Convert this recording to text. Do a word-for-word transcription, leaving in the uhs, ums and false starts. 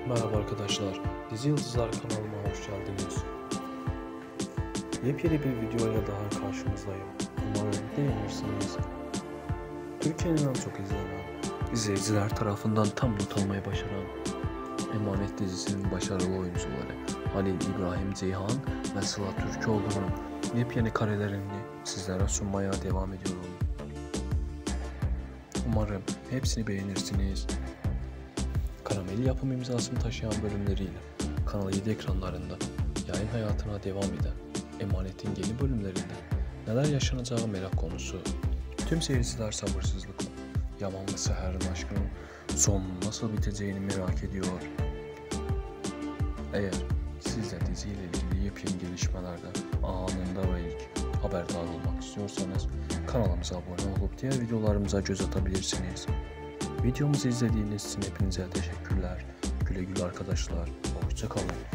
Merhaba arkadaşlar, Dizi Yıldızlar kanalıma hoş geldiniz. Yepyeni bir videoyla daha karşınızdayım. Umarım beğenirsiniz. Türkiye'nin en çok izlenen, izleyiciler tarafından tam not almayı başaran Emanet dizisinin başarılı oyuncuları Halil İbrahim Ceyhan ve Sıla Türkoğlu'nun yepyeni karelerini sizlere sunmaya devam ediyorum. Umarım hepsini beğenirsiniz. Karameli yapım imzasını taşıyan bölümleriyle Kanal yedi ekranlarında yayın hayatına devam eden Emanet'in yeni bölümlerinde neler yaşanacağı merak konusu. Tüm seyirciler sabırsızlıkla Yaman ve Seher'in aşkının sonunun nasıl biteceğini merak ediyor. Eğer siz de diziyle ilgili yepyeni gelişmelerden anında ve ilk haberdar olmak istiyorsanız kanalımıza abone olup diğer videolarımıza göz atabilirsiniz. Videomuzu izlediğiniz için hepinize teşekkürler. Güle güle arkadaşlar. Hoşça kalın.